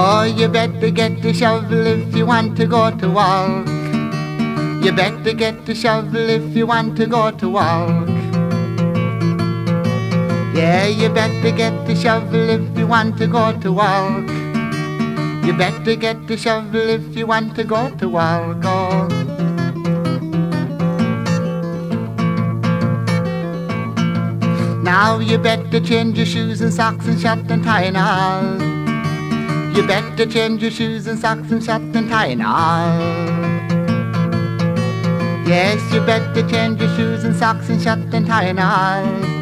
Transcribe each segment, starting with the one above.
Oh, you better get the shovel if you want to go to work. You better get the shovel if you want to go to work. Yeah, you better get the shovel if you want to go to work. You better get the shovel if you want to go to work. Oh. Now you better change your shoes and socks and shirt and tie and all. You better change your shoes and socks and shirt and tie and all. Yes, you better change your shoes and socks and shirt and tie and all.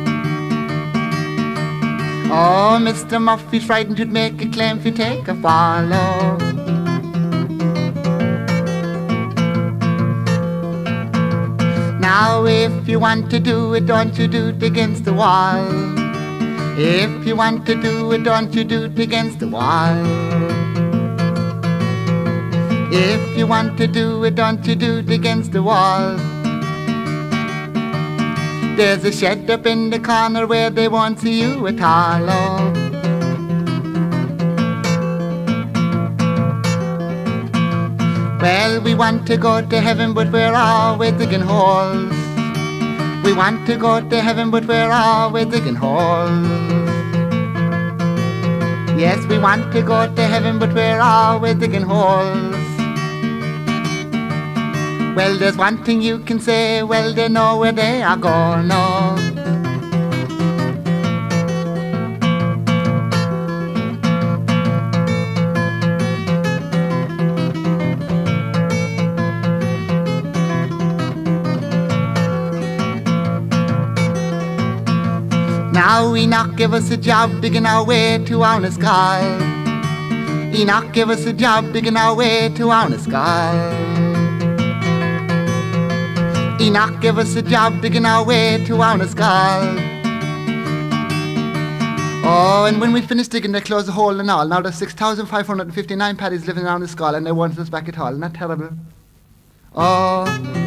Oh, Mr. Murphy's frightened you'd make a claim if you take a fall. Oh. Now if you want to do it, don't you do it against the wall. If you want to do it, don't you do it against the wall. If you want to do it, don't you do it against the wall. There's a shed up in the corner where they won't see you at all. Oh. Well, we want to go to heaven, but we're always digging holes. We want to go to heaven, but we're always digging holes. Yes, we want to go to heaven, but we're always digging holes. Well, there's one thing you can say, well, they know where they are going, no. Now Enoch give us a job digging our way to honest God. Enoch give us a job digging our way to honest God. Enoch give us a job digging our way to honest God. Oh, and when we finish digging, they close the hole and all. Now there's 6,559 paddies living around the skull, and they won't us back at all. Isn't that terrible? Oh.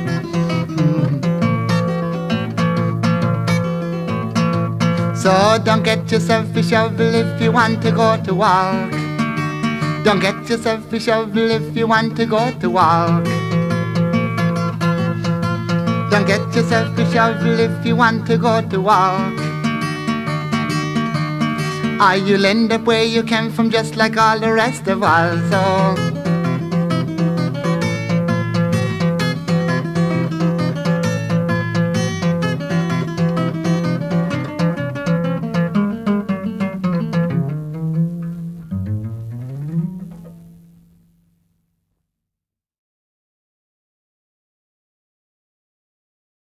So don't get yourself a shovel if you want to go to work. Don't get yourself a shovel if you want to go to work. Don't get yourself a shovel if you want to go to work. Or you'll end up where you came from, just like all the rest of us. So